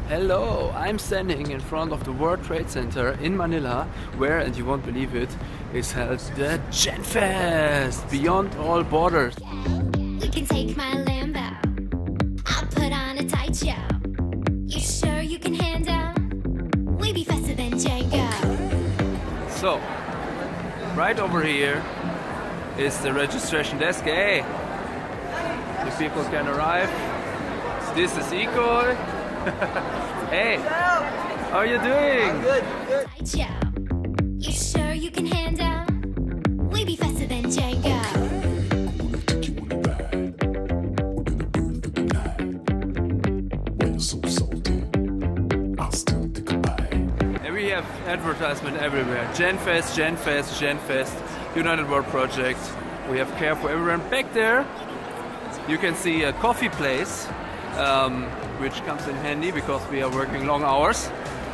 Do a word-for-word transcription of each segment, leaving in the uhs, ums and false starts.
Hello, I'm standing in front of the World Trade Center in Manila, where, and you won't believe it, is held the GenFest, Beyond All Borders. You can take my Lambo, I'll put on a tight show. You sure you can handle? We be faster than Django. So, right over here is the registration desk. Hey, the people can arrive. This is Iko. Hey, how are you doing? I'm good, good. Tight show. You sure you can handle? We be faster than Django. And we have advertisement everywhere. GenFest, GenFest, GenFest, United World Project. We have care for everyone. Back there, you can see a coffee place, um, which comes in handy because we are working long hours.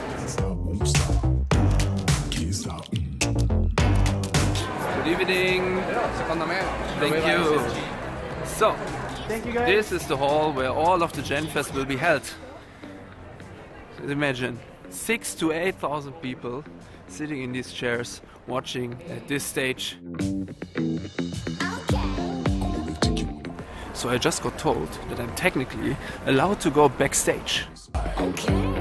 Good evening. Thank you. So, Thank you guys. this is the hall where all of the GenFest will be held. Imagine six to eight thousand people sitting in these chairs watching at this stage. So I just got told that I'm technically allowed to go backstage. Okay.